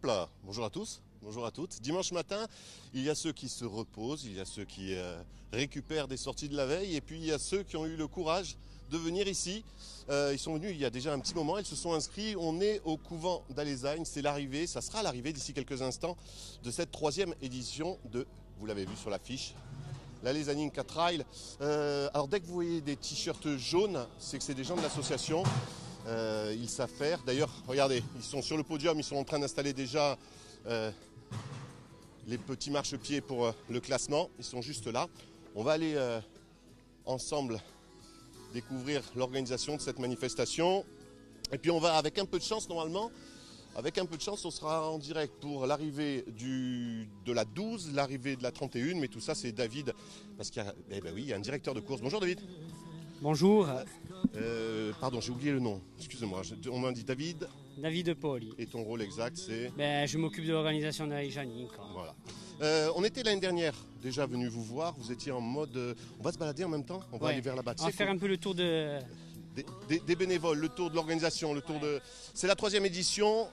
Hop là, bonjour à tous, bonjour à toutes. Dimanche matin, il y a ceux qui se reposent, il y a ceux qui récupèrent des sorties de la veille, et puis il y a ceux qui ont eu le courage de venir ici. Ils sont venus il y a déjà un petit moment, ils se sont inscrits. On est au couvent d'Alesagne, c'est l'arrivée, ça sera l'arrivée d'ici quelques instants de cette troisième édition de, vous l'avez vu sur l'affiche, l'Alesagne Inca Trail. Alors dès que vous voyez des t-shirts jaunes, c'est que c'est des gens de l'association. Ils savent faire. D'ailleurs, regardez, ils sont sur le podium, ils sont en train d'installer déjà les petits marchepieds pour le classement. Ils sont juste là. On va aller ensemble découvrir l'organisation de cette manifestation. Et puis on va, avec un peu de chance normalement, avec un peu de chance, on sera en direct pour l'arrivée de la 12, l'arrivée de la 31. Mais tout ça, c'est David, parce qu'il y a, oui, il y a un directeur de course. Bonjour David. Bonjour. Pardon, j'ai oublié le nom. Excusez-moi. On m'a dit David. David Poli. Et ton rôle exact, c'est? Je m'occupe de l'organisation de l'Alesagne Inca. Voilà. On était l'année dernière déjà venu vous voir. Vous étiez en mode. On va se balader en même temps. On va aller vers là-bas. On va faire un peu le tour de. Des bénévoles, le tour de l'organisation, le tour de. C'est la troisième édition.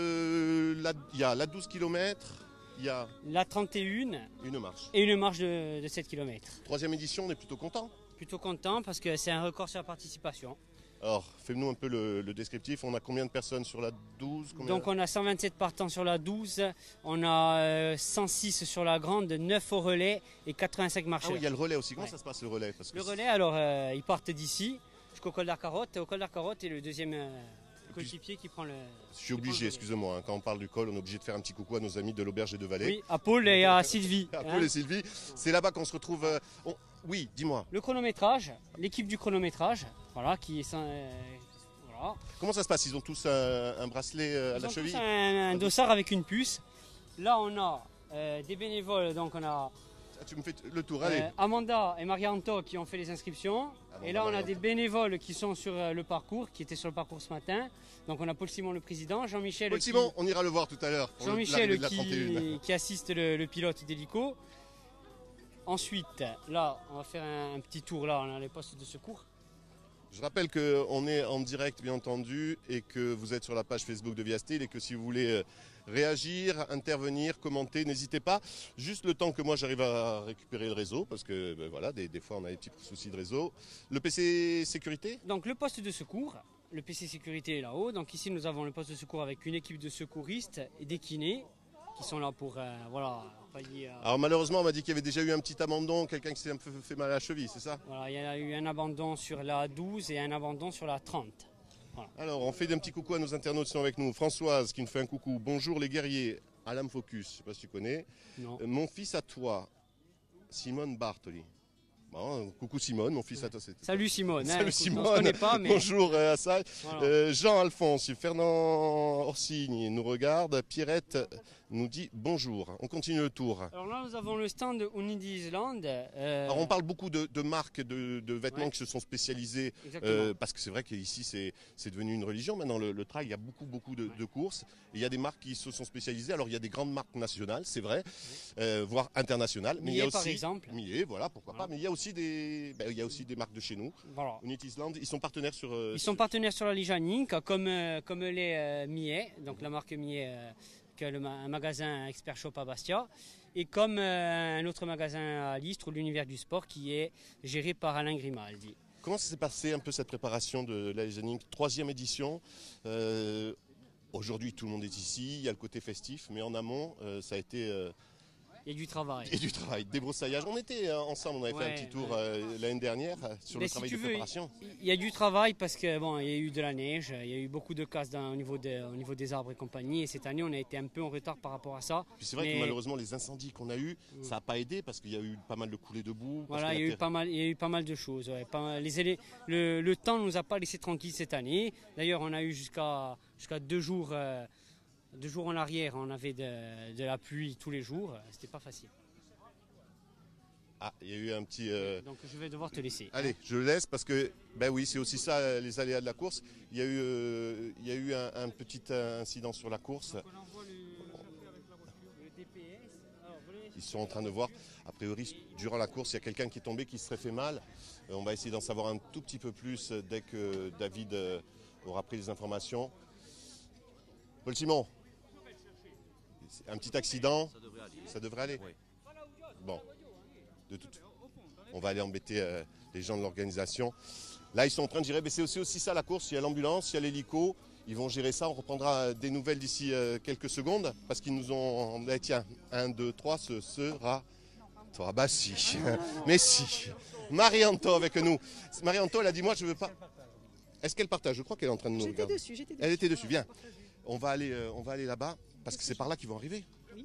Il y a la 12 km. Il y a la 31. Une marche. Et une marche de 7 km. Troisième édition, on est plutôt content. Plutôt content parce que c'est un record sur la participation. Alors, fais-nous un peu le descriptif. On a combien de personnes sur la 12? Donc on a 127 partants sur la 12, on a 106 sur la grande, 9 au relais et 85 marcheurs. Ah oui, il y a le relais aussi. Comment ça se passe le relais? Le relais, alors ils partent d'ici jusqu'au col d'Arcarotte. Au col d'Arcarotte est le deuxième coéquipier qui prend le... Je suis obligé, excusez-moi, hein, quand on parle du col, on est obligé de faire un petit coucou à nos amis de l'Auberge et de Vallée. Oui, à Paul et à Sylvie. À Paul et Sylvie, c'est là-bas qu'on se retrouve... Oui, dis-moi. Le chronométrage, l'équipe du chronométrage, voilà, qui est... Voilà. Comment ça se passe? Ils ont tous un bracelet à la cheville? Tous un dossard avec une puce. Là, on a des bénévoles, donc on a... Tu me fais le tour, allez. Amanda et Marianto qui ont fait les inscriptions. Et là, on a des bénévoles qui sont sur le parcours, qui étaient sur le parcours ce matin. Donc, on a Paul Simon, le président, Jean-Michel... Paul Simon, on ira le voir tout à l'heure. Jean-Michel qui assiste le pilote d'hélico. Ensuite, là, on va faire un petit tour. Là, on a les postes de secours. Je rappelle qu'on est en direct, bien entendu, et que vous êtes sur la page Facebook de Viastil et que si vous voulez réagir, intervenir, commenter, n'hésitez pas. Juste le temps que moi j'arrive à récupérer le réseau, parce que voilà, des fois on a des petits soucis de réseau. Le PC sécurité? Donc le poste de secours, le PC sécurité est là-haut. Donc ici nous avons le poste de secours avec une équipe de secouristes et des kinés qui sont là pour voilà. Alors malheureusement on m'a dit qu'il y avait déjà eu un petit abandon, quelqu'un qui s'est un peu fait mal à la cheville, c'est ça? Voilà, il y a eu un abandon sur la 12 et un abandon sur la 30. Voilà. Alors on fait un petit coucou à nos internautes qui sont avec nous. Françoise qui nous fait un coucou. Bonjour les guerriers, Alam Focus, je ne sais pas si tu connais. Non. Mon fils à toi, Simone Bartoli. Bon, coucou Simone, mon fils à toi. Salut Simone. Salut Simone. On se connaît pas, mais... Bonjour Assad. Voilà. Jean-Alphonse, Fernand Orsigne nous regarde. Pierrette nous dit bonjour. On continue le tour. Alors là, nous avons le stand Unity Island. Alors on parle beaucoup de marques de vêtements qui se sont spécialisées. Parce que c'est vrai qu'ici c'est devenu une religion. Maintenant le trail, il y a beaucoup de courses. Et il y a des marques qui se sont spécialisées. Alors il y a des grandes marques nationales, c'est vrai, voire internationales. Mais il y a aussi, par exemple. Millet, voilà, pourquoi pas. Mais il y a aussi des marques de chez nous. Voilà. Unity Island, ils sont partenaires sur... Ils sont partenaires sur l'Alesagne Inca, comme les Millet, donc la marque Millet, un magasin Expert Shop à Bastia, et comme un autre magasin à Listre, l'Univers du Sport, qui est géré par Alain Grimaldi. Comment ça s'est passé un peu cette préparation de l'Alesagne Inca, troisième édition? Aujourd'hui tout le monde est ici, il y a le côté festif, mais en amont ça a été... Il y a du travail. Et du travail, débroussaillage. On était ensemble, on avait fait un petit tour l'année dernière sur le travail de préparation. Il y a du travail parce que bon, il y a eu de la neige, il y a eu beaucoup de casse au niveau des arbres et compagnie. Et cette année, on a été un peu en retard par rapport à ça. Puis c'est vrai que malheureusement, les incendies qu'on a eus, ça n'a pas aidé parce qu'il y a eu pas mal de coulées de boue. Voilà, il y a eu pas mal de choses. Ouais. Le temps ne nous a pas laissé tranquilles cette année. D'ailleurs, on a eu jusqu'à 2 jours. 2 jours en arrière, on avait de la pluie tous les jours, c'était pas facile. Ah, il y a eu un petit... Donc je vais devoir te laisser. Allez, je le laisse parce que, ben oui, c'est aussi ça les aléas de la course. Il y a eu un petit incident sur la course. Donc on envoie le DPS. Ils sont en train de voir. A priori, durant la course, il y a quelqu'un qui est tombé, qui se serait fait mal. On va essayer d'en savoir un tout petit peu plus dès que David aura pris les informations. Paul Simon. Un petit accident, Ça devrait aller. ça devrait aller. Oui. Bon, de toute on va aller embêter les gens de l'organisation. Là, ils sont en train de gérer, mais c'est aussi ça la course. Il y a l'ambulance, il y a l'hélico. Ils vont gérer ça. On reprendra des nouvelles d'ici quelques secondes parce qu'ils nous ont. Tiens, 1, 2, 3, ce sera. Toi, bah si. Mais si. Marie-Anto avec nous. Marie-Anto, elle a dit moi, je veux pas. Est-ce qu'elle partage? Je crois qu'elle est en train de nous regarder. J'étais dessus. Elle était dessus, viens. On va aller là-bas parce que c'est par là qu'ils vont arriver. Oui.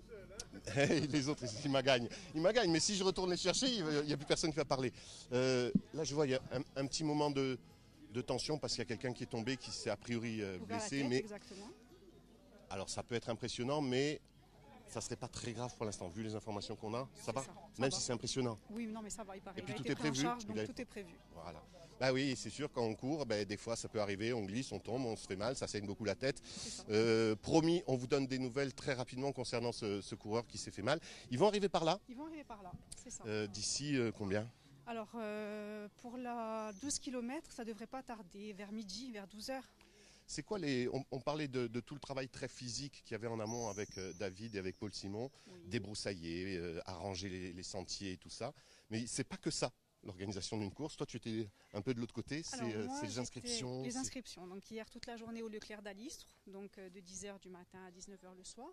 Les autres, ils m'agagnent. Ils m'agagnent, mais si je retourne les chercher, il n'y a plus personne qui va parler. Là, je vois, il y a un petit moment de tension parce qu'il y a quelqu'un qui est tombé, qui s'est a priori blessé. Tête, mais exactement. alors, ça peut être impressionnant, mais ça ne serait pas très grave pour l'instant, vu les informations qu'on a. Ça va Ça Même va. si c'est impressionnant. Oui, non, mais ça va, il paraît. Et puis Il a tout été est pris en prévu. charge, donc tout est prévu. Voilà. Bah oui, c'est sûr, quand on court, des fois ça peut arriver, on glisse, on tombe, on se fait mal, ça saigne beaucoup la tête. Promis, on vous donne des nouvelles très rapidement concernant ce coureur qui s'est fait mal. Ils vont arriver par là. Ils vont arriver par là, c'est ça. D'ici combien? Alors, pour la 12 km, ça ne devrait pas tarder, vers midi, vers 12 heures. C'est quoi on parlait de tout le travail très physique qu'il y avait en amont avec David et avec Paul Simon, Oui. débroussailler, arranger les sentiers et tout ça. Mais c'est pas que ça, l'organisation d'une course. Toi, tu étais un peu de l'autre côté, c'est Alors, moi, les inscriptions. Les inscriptions. Donc, hier, toute la journée au Leclerc d'Alistre, donc de 10h du matin à 19h le soir.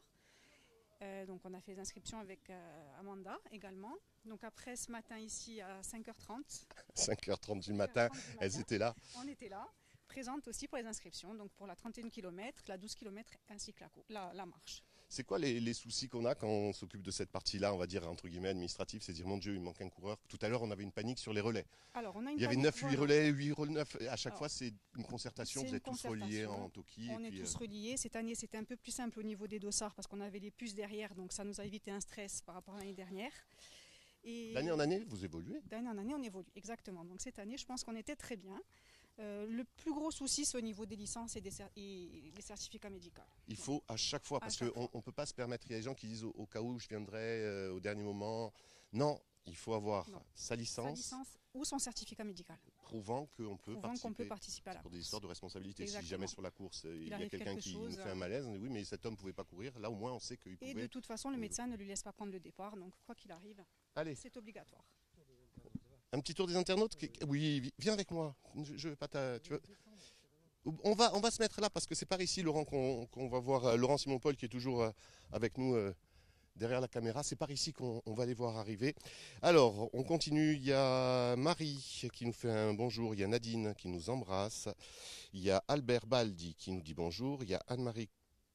Donc, on a fait les inscriptions avec Amanda également. Donc, après, ce matin, ici, à 5h30. 5h30 du matin, elles étaient là. On était là, présentes aussi pour les inscriptions, donc pour la 31 km, la 12 km ainsi que la marche. C'est quoi les soucis qu'on a quand on s'occupe de cette partie-là, on va dire entre guillemets administrative, c'est dire mon Dieu, il manque un coureur. Tout à l'heure, on avait une panique sur les relais. Alors, on a une Il y avait panique, 9, 8 voilà. relais, 8 relais, 9. À chaque Alors, fois, c'est une concertation, c'est vous une êtes tous reliés concertation. en Toki. On est tous reliés. Cette année, c'était un peu plus simple au niveau des dossards parce qu'on avait les puces derrière, donc ça nous a évité un stress par rapport à l'année dernière. Et D'année en année, vous évoluez. d'année en année, on évolue, exactement. Donc cette année, je pense qu'on était très bien. Le plus gros souci, c'est au niveau des licences et des certificats médicaux. Il faut à chaque fois, parce qu'on ne peut pas se permettre, il y a des gens qui disent au cas où je viendrai au dernier moment. Non, il faut avoir sa licence Ou son certificat médical. prouvant qu'on peut participer à la pour des course. histoires de responsabilité. Exactement. Si jamais sur la course, il y a arrive quelqu'un quelque qui chose, nous fait un malaise, on dit oui, mais cet homme ne pouvait pas courir. Là, au moins, on sait qu'il Et pouvait. de toute façon, le médecin ne lui laisse pas prendre le départ, donc quoi qu'il arrive, Allez, c'est obligatoire. un petit tour des internautes. Oui, viens avec moi. Je veux pas tu veux... On va se mettre là parce que c'est par ici, Laurent, qu'on va voir Laurent Simon-Paul qui est toujours avec nous derrière la caméra. C'est par ici qu'on va les voir arriver. Alors, on continue. Il y a Marie qui nous fait un bonjour. Il y a Nadine qui nous embrasse. Il y a Albert Baldi qui nous dit bonjour. Il y a Anne-Marie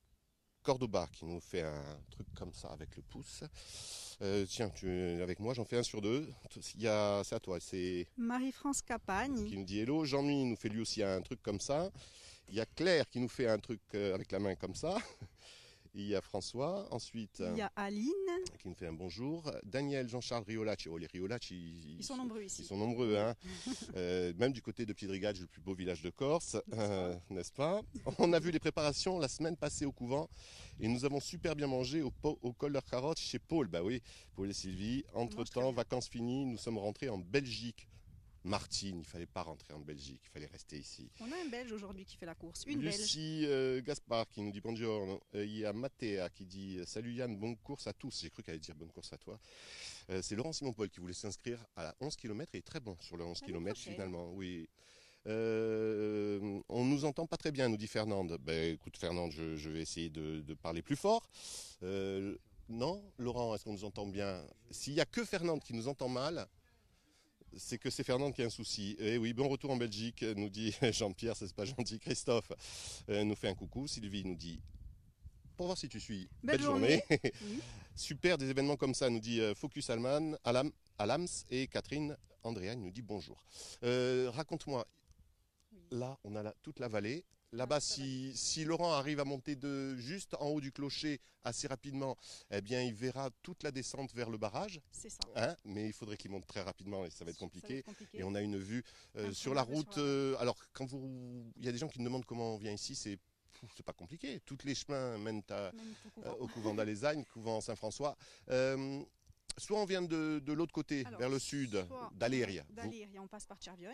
Cordoba qui nous fait un truc comme ça avec le pouce. Tiens, tu es avec moi, j'en fais un sur deux. C'est à toi. C'est Marie-France Capagne. qui nous dit hello. Jean-Mi nous fait lui aussi un truc comme ça. Il y a Claire qui nous fait un truc avec la main comme ça. Il y a François, ensuite Il y a Aline. qui nous fait un bonjour. Daniel, Jean-Charles, Riolacci. Oh, les Riolacci, Ils sont nombreux ici. ils sont nombreux, hein. Même du côté de Piedrigage, le plus beau village de Corse, n'est-ce pas? On a vu les préparations la semaine passée au couvent et nous avons super bien mangé au col de Carotte chez Paul. Bah oui, Paul et Sylvie. Entre-temps, vacances finies, nous sommes rentrés en Belgique. Martine, il ne fallait pas rentrer en Belgique, il fallait rester ici. On a un Belge aujourd'hui qui fait la course. Une Belge. Lucie Gaspard qui nous dit bonjour. Il y a Mathéa qui dit salut Yann, bonne course à tous. J'ai cru qu'elle allait dire bonne course à toi. C'est Laurent Simon-Paul qui voulait s'inscrire à la 11 km et est très bon sur le 11 km finalement. Oui. On nous entend pas très bien, nous dit Fernande. Écoute Fernande, je vais essayer de parler plus fort. Non, Laurent, est-ce qu'on nous entend bien? S'il n'y a que Fernande qui nous entend mal, c'est que c'est Fernande qui a un souci. Et oui, bon retour en Belgique, nous dit Jean-Pierre, c'est pas gentil. Christophe nous fait un coucou. Sylvie nous dit, pour voir si tu suis, belle journée. Oui. Super, des événements comme ça, nous dit Focus Alman, Alams et Catherine Andréane nous dit bonjour. Raconte-moi, là, on a toute la vallée. Là-bas, si Laurent arrive à monter juste en haut du clocher assez rapidement, eh bien, il verra toute la descente vers le barrage. C'est ça. Hein, mais il faudrait qu'il monte très rapidement et ça va être compliqué. compliqué. Et on a une vue sur la route. Alors, il y a des gens qui me demandent comment on vient ici, c'est pas compliqué. Tous les chemins mènent au couvent d'Alézagne, couvent Saint-François. Soit on vient de l'autre côté, vers le sud, d'Aléria. D'Aléria, on passe par Cerviogne.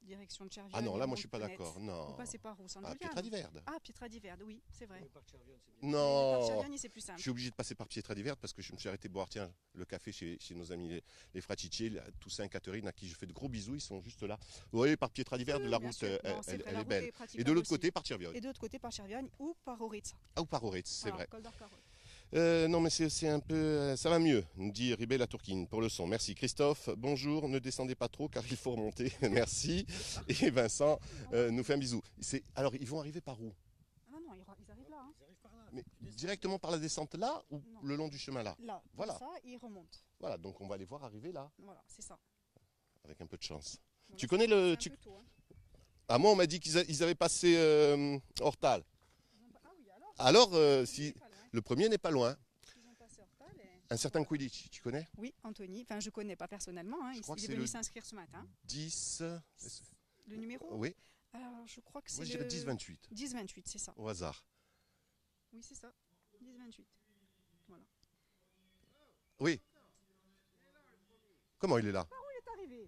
direction de Chervion. Ah non, là, moi, je suis pas d'accord. Vous Non. passez par où? San Ah, Giuliano. Pietra-di-Verde. Ah, Pietra-di-Verde, oui, c'est vrai. Par Non. Chervion, c'est plus Je simple. suis obligé de passer par Pietra-di-Verde parce que je me suis arrêté boire le café chez nos amis les Fratici, Toussaint et Catherine, à qui je fais de gros bisous. Ils sont juste là. Vous voyez, par Pietra-di-Verde, la Bien route, sûr. Non, elle vrai, est la route belle. est Et praticable de l'autre aussi. côté, par Chervion. Et de l'autre côté, par Chervion ou par Orizza. Ah, ou par Oretz, c'est Voilà, vrai. Col d'Arcarol. Non, mais c'est un peu. Ça va mieux, nous dit Ribé la Tourquine pour le son. Merci. Christophe, bonjour. Ne descendez pas trop car il faut remonter. Merci. Et Vincent nous fait un bisou. Alors, ils vont arriver par où? Ah non, ils arrivent là. Hein. Mais directement par la descente là ou Non. le long du chemin là? Là, Voilà. comme ça, ils remontent. Voilà, donc on va les voir arriver là, Voilà, c'est ça. avec un peu de chance. Bon, Tu là, connais le. c'est un peu tôt, hein. Ah, moi, on m'a dit qu'ils avaient passé Hortal. Ah oui, alors Alors, si pas loin. le premier n'est pas loin, Ils ont passé Hortal et- un certain Quidditch, tu connais? Oui, Anthony. Enfin, je connais pas personnellement. Hein. Je crois que Il est c'est venu le- s'inscrire ce matin. 10. Le numéro Oui, Alors, je crois que c'est moi je le... dirais 10-28, 10-28, c'est ça. au hasard. Oui, c'est ça. 10-28. Voilà. Oui. Comment il est là? Il est arrivé.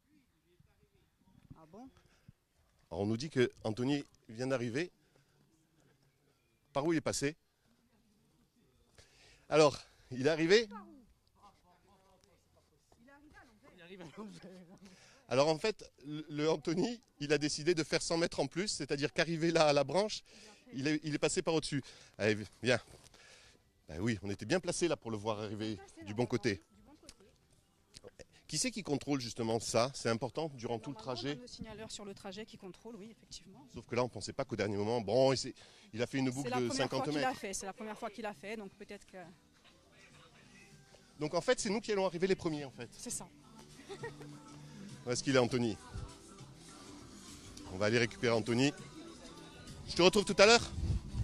Ah bon? Alors, on nous dit que Anthony vient d'arriver. Par où il est passé? Alors, il est arrivé? Alors en fait, le Anthony, il a décidé de faire 100 mètres en plus, c'est-à-dire qu'arrivé là à la branche, il est passé par au-dessus. Allez, viens. Ben oui, on était bien placé là pour le voir arriver du bon côté. Qui c'est qui contrôle justement ça? C'est important durant tout le trajet. Le signaleur sur le trajet qui contrôle, oui, effectivement. Sauf que là, on ne pensait pas qu'au dernier moment, bon, il a fait une C'est boucle la de première fois 50 qu'il mètres. a fait. C'est la première fois qu'il a fait, donc peut-être que Donc en fait, c'est nous qui allons arriver les premiers en fait. c'est ça. Où est-ce qu'il est, Anthony? On va aller récupérer Anthony. Je te retrouve tout à l'heure.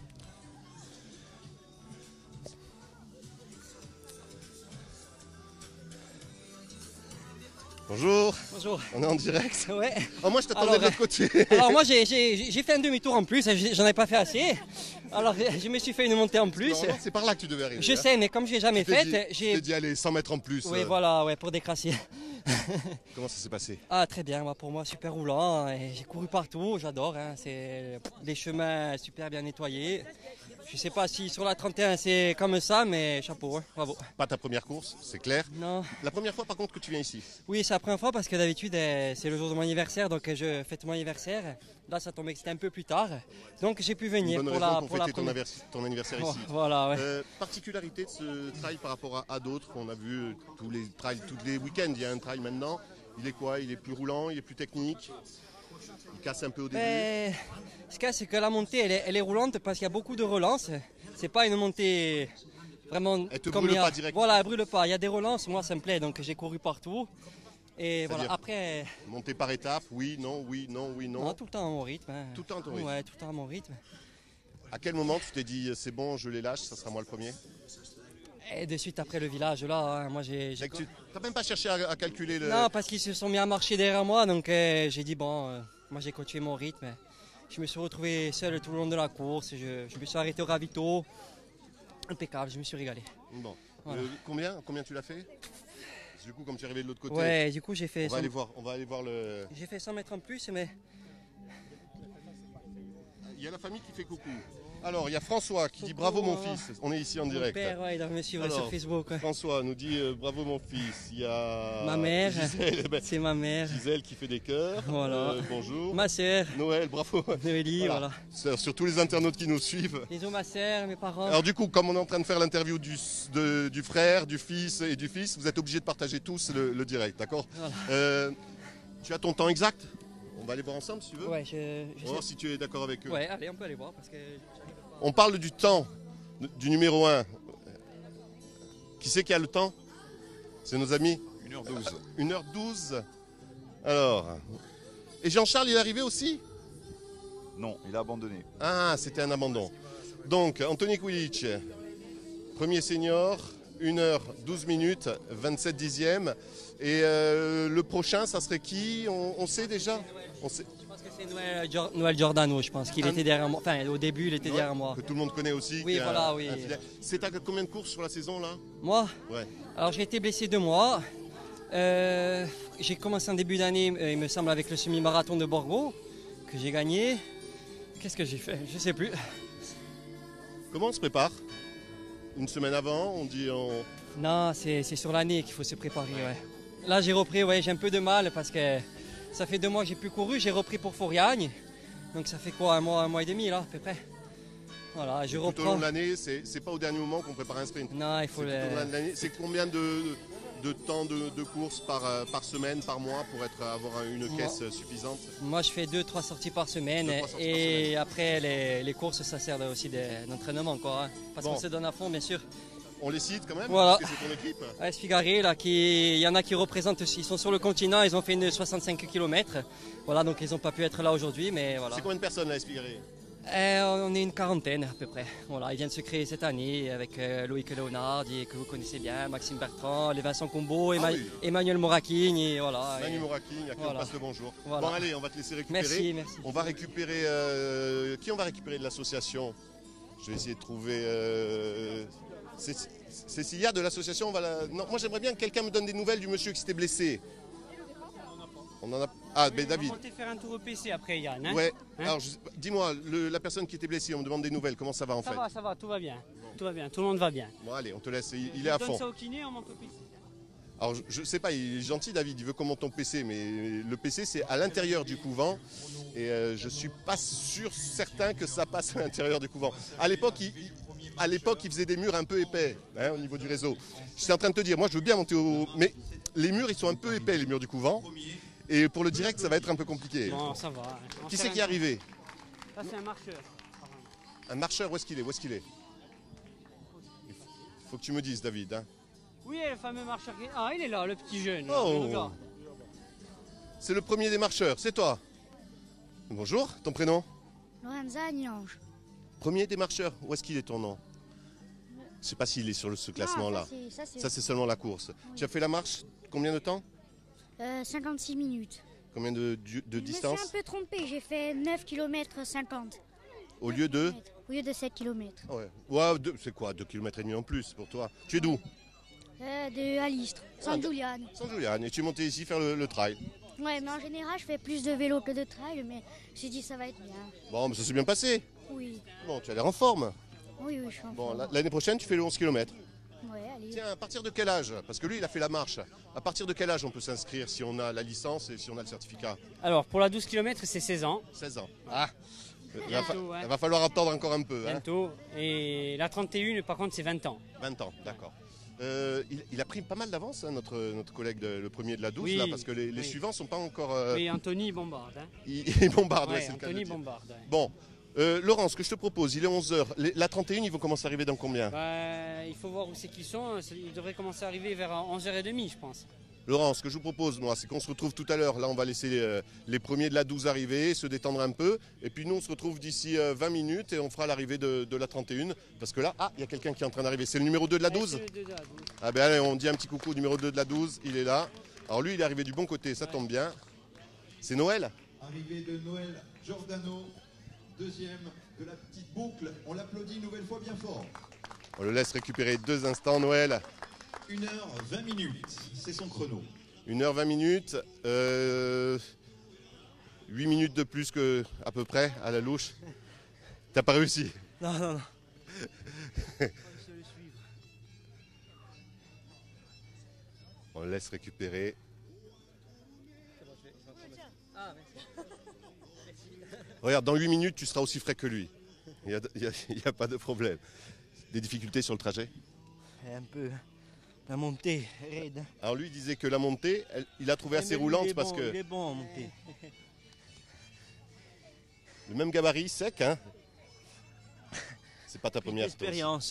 Bonjour, Bonjour. on est en direct. Ouais. Oh, moi je t'attendais Alors, de l'autre côté. Alors moi j'ai fait un demi-tour en plus, j'en ai pas fait assez. Alors je me suis fait une montée en plus. Normalement, c'est par là que tu devais arriver. Je hein. sais, mais comme je l'ai jamais Tu t'es dit- faite, tu j'ai... t'es dit allez 100 mètres en plus. Oui voilà, ouais, pour décrasser. Comment ça s'est passé? Ah très bien, moi, pour moi super roulant, et j'ai couru partout, j'adore, hein, c'est les chemins super bien nettoyés. Je sais pas si sur la 31 c'est comme ça, mais chapeau, hein, bravo. Pas ta première course, c'est clair. Non, La première fois par contre que tu viens ici. oui c'est la première fois parce que d'habitude c'est le jour de mon anniversaire, donc je fête mon anniversaire. Là ça tombait que c'était un peu plus tard, donc j'ai pu Une venir bonne pour raison la pour pour la fêter première. ton anniversaire Oh, ici. voilà, ouais. Particularité de ce trail par rapport à d'autres qu'on a vu tous les trails, tous les week-ends. Il y a un trail maintenant. Il est quoi? Il est plus roulant, il est plus technique. Il casse un peu au début. Ce qu'il y a, c'est que la montée, elle est roulante parce qu'il y a beaucoup de relances. C'est pas une montée vraiment. Elle te comme brûle il y a- pas direct. Voilà, elle brûle pas. Il y a des relances, moi ça me plaît, donc j'ai couru partout. Et voilà, C'est-à-dire après, Monter par étapes, oui, non, oui, non, oui, non. non, tout le temps à mon rythme. Hein. Tout le temps à ton rythme. Ouais, tout le temps à mon rythme. À quel moment tu t'es dit c'est bon, je les lâche, ça sera moi le premier? Et de suite après le village, là, hein, moi j'ai. C'est que tu n'as même pas cherché à calculer le. Non, parce qu'ils se sont mis à marcher derrière moi, donc j'ai dit bon, moi j'ai continué mon rythme. Je me suis retrouvé seul tout le long de la course. Je me suis arrêté au ravito. Impeccable, je me suis régalé. Bon. Voilà. Combien tu l'as fait? Du coup, comme tu es arrivé de l'autre côté, Ouais, du coup j'ai fait. on va aller voir. On va aller voir le. J'ai fait 100 mètres en plus, mais Il y a la famille qui fait coucou. Alors, il y a François qui dit bravo mon fils. On est ici en mon direct. père, ouais, il doit me suivre Alors, sur Facebook. Ouais. François nous dit bravo mon fils. Il y a Ma mère. Gisèle, C'est ma mère, Gisèle qui fait des cœurs. Voilà. Bonjour. ma soeur, Noël, bravo. Noélie, voilà. Sur tous les internautes qui nous suivent. Bisous ma soeur, mes parents. Alors du coup, comme on est en train de faire l'interview du frère, du fils et du fils, vous êtes obligés de partager tous le direct, d'accord? Voilà. Tu as ton temps exact? On va aller voir ensemble si tu veux. Ouais, On va voir si tu es d'accord avec eux. ouais, allez, on peut aller voir parce que. On parle du temps du numéro 1. Qui c'est qui a le temps? C'est nos amis? 1h12. 1h12. Alors. Et Jean-Charles, il est arrivé aussi? Non, il a abandonné. Ah, c'était un abandon. Donc, Anthony Quidditch, premier senior, 1h12 minutes, 27 dixièmes. Et le prochain, ça serait qui? On sait déjà? On sait. Je pense que c'est Noël Giordano, je pense qu'il était derrière moi. Enfin, au début, il était derrière moi. Que tout le monde connaît aussi. Oui, qui est voilà, un oui. fidèle. C'est à combien de courses sur la saison là? Moi, Ouais. alors j'ai été blessé 2 mois. J'ai commencé en début d'année, il me semble, avec le semi-marathon de Borgo, que j'ai gagné. Qu'est-ce que j'ai fait? Je ne sais plus. Comment on se prépare? Une semaine avant, on dit Non, c'est sur l'année qu'il faut se préparer. Ouais. Là, j'ai repris, ouais, j'ai un peu de mal parce que ça fait 2 mois que j'ai plus couru. J'ai repris pour Foriagne. Donc ça fait quoi, un mois et demi là, à peu près. Voilà, je tout au long reprends. de l'année, c'est pas au dernier moment qu'on prépare un sprint. Non, il faut C'est tout au long de l'année. C'est combien de temps de course par semaine, par mois pour avoir une caisse suffisante? Moi, je fais 2-3 sorties par semaine. 2-3 sorties Et après, les courses, ça sert aussi d'entraînement, quoi. Hein, parce Bon. qu'on se donne à fond, bien sûr. On les cite quand même? Voilà. Parce que c'est ton équipe. AS Figaré, là, il y en a qui représentent, ils sont sur le continent, ils ont fait une 65 km. Voilà, donc ils n'ont pas pu être là aujourd'hui, mais voilà. C'est combien de personnes là, expliquer? On est une quarantaine à peu près. Voilà, ils viennent se créer cette année avec Loïc Léonard, que vous connaissez bien, Maxime Bertrand, les Vincent Combeau, oui. Emmanuel Moraking, et voilà. Manu Moraking, à qui on voilà. passe le bonjour. Voilà. Bon allez, on va te laisser récupérer. Merci. On va récupérer... qui on va récupérer de l'association? Je vais essayer de trouver... Cécilia de l'association, Non, moi j'aimerais bien que quelqu'un me donne des nouvelles du monsieur qui s'était blessé. On en a... Ah, ben David. On va monter faire un tour au PC après, Yann. Hein? Ouais, Hein? alors dis-moi, la personne qui était blessée, on me demande des nouvelles, comment ça va en fait? Ça va, tout va bien. Tout va bien, tout le monde va bien. Bon allez, on te laisse, il est à On donne fond. ça au kiné, on monte au PC. Alors je sais pas, il est gentil David, il veut qu'on monte ton PC, mais le PC c'est à l'intérieur du couvent et je suis pas certain que ça passe à l'intérieur du couvent. À l'époque, il faisait des murs un peu épais hein, au niveau du réseau. J'étais en train de te dire, moi je veux bien monter mais les murs ils sont un peu épais, les murs du couvent. Et pour le direct, ça va être un peu compliqué. Bon, ça va. Hein. Qui c'est qui est arrivé? Ça, c'est un marcheur. Un marcheur, où est-ce qu'il est? Où est-ce qu'il est? Il faut que tu me dises, David. Hein. Oui, le fameux marcheur. Ah, il est là, le petit jeune. Oh. Regarde. C'est le premier des marcheurs, c'est toi. Bonjour, ton prénom? Lorenza Niange. Premier des marcheurs, où est-ce qu'il est ton nom? Je ne sais pas s'il est sur ce classement-là. Ça, c'est seulement la course. Oui. Tu as fait la marche combien de temps? 56 minutes. Combien de distance? Je me suis un peu trompé, j'ai fait 9 km 50. Au lieu de? Au lieu de 7 km. Ouais, c'est quoi, 2 km et demi en plus pour toi? Tu es d'où? De Alistre, San Giuliano. San Giuliano, et tu es monté ici faire le trail? Ouais, mais en général, je fais plus de vélo que de trail, mais j'ai dit ça va être bien. Bon, mais ça s'est bien passé? Oui. Bon, tu as l'air en forme? Oui, je suis en Bon, forme. l'année prochaine, tu fais le 11 km? Ouais, allez. Tiens, à partir de quel âge? Parce que lui, il a fait la marche. À partir de quel âge on peut s'inscrire si on a la licence et si on a le certificat? Alors, pour la 12 km, c'est 16 ans. 16 ans. Ah, Bientôt, hein. il va falloir attendre encore un peu. Hein. Bientôt. Et la 31, par contre, c'est 20 ans. 20 ans, d'accord. Il a pris pas mal d'avance, hein, notre collègue, le premier de la 12, Oui, là, parce que les oui. suivants sont pas encore... Oui, Anthony bombarde. Hein. Il bombarde, Ouais, c'est le cas de Anthony le dire. bombarde. Ouais. Bon, Laurent, ce que je te propose, il est 11h. La 31, ils vont commencer à arriver dans combien? Il faut voir où c'est qu'ils sont. Ils devraient commencer à arriver vers 11h30, je pense. Laurent, ce que je vous propose, moi, c'est qu'on se retrouve tout à l'heure. Là, on va laisser les premiers de la 12 arriver, se détendre un peu. Et puis nous, on se retrouve d'ici 20 minutes et on fera l'arrivée de la 31. Parce que là, il y a quelqu'un qui est en train d'arriver. C'est le numéro 2 de la 12? Ouais, c'est le 2 de la 12. Ah ben allez, on dit un petit coucou au numéro 2 de la 12. Il est là. Alors lui, il est arrivé du bon côté, ça tombe bien. C'est Noël? Arrivée de Noël Giordano, deuxième de la petite boucle. On l'applaudit une nouvelle fois bien fort. On le laisse récupérer 2 instants, Noël. 1h20 minutes, c'est son chrono. 1h20 minutes. 8 minutes de plus que à peu près à la louche. T'as pas réussi? Non. On le laisse récupérer. Regarde, dans 8 minutes, tu seras aussi frais que lui. Il n'y a pas de problème. Des difficultés sur le trajet? Un peu. La montée, raide. Alors lui, il disait que la montée, il a trouvé assez roulante parce que... Il est bon en montée. Le même gabarit, sec, hein? C'est pas ta première expérience.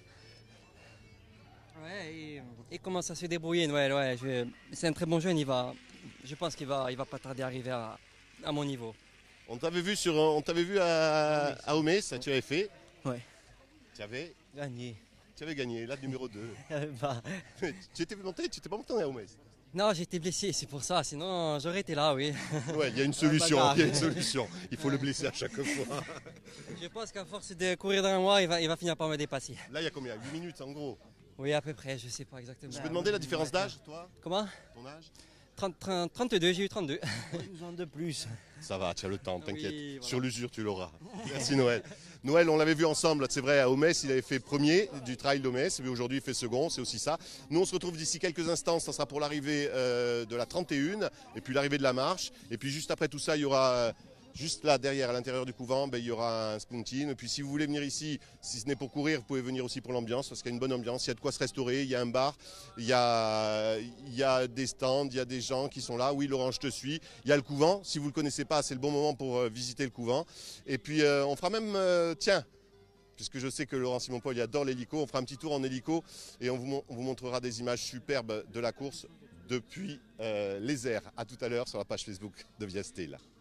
Ouais, il commence à se débrouiller. Ouais, c'est un très bon jeune. Je pense qu'il va pas tarder à arriver à mon niveau. On t'avait vu à Omès, ça tu avais fait. Ouais. Tu avais Gagné. là numéro 2. Bah, Tu étais pas monté à Omès? non, j'ai été blessé, c'est pour ça. Sinon, j'aurais été là, oui. Ouais, il y a une solution. Bagarre. Il faut le blesser à chaque fois. Je pense qu'à force de courir dans moi, il va finir par me dépasser. Là, il y a combien? 8 minutes en gros. Oui, à peu près, je sais pas exactement. Je peux demander la différence d'âge, toi? Comment? Ton âge? 32, j'ai eu 32. Une ans de plus. Ça va, tu as le temps, t'inquiète. Oui, voilà. Sur l'usure, tu l'auras. Merci Noël. Noël, on l'avait vu ensemble, c'est vrai, à Omès, il avait fait premier du trail d'Omès, mais aujourd'hui il fait second, c'est aussi ça. Nous, on se retrouve d'ici quelques instants, ça sera pour l'arrivée de la 31, et puis l'arrivée de la marche. Et puis juste après tout ça, il y aura... Juste là, derrière, à l'intérieur du couvent, il y aura un spuntin. Et puis si vous voulez venir ici, si ce n'est pour courir, vous pouvez venir aussi pour l'ambiance, parce qu'il y a une bonne ambiance, il y a de quoi se restaurer, il y a un bar, il y a des stands, il y a des gens qui sont là. Oui, Laurent, je te suis. Il y a le couvent, si vous ne le connaissez pas, c'est le bon moment pour visiter le couvent. Et puis on fera même, tiens, puisque je sais que Laurent Simon-Paul il adore l'hélico, on fera un petit tour en hélico et on vous montrera des images superbes de la course depuis les airs. À tout à l'heure sur la page Facebook de Via Stella.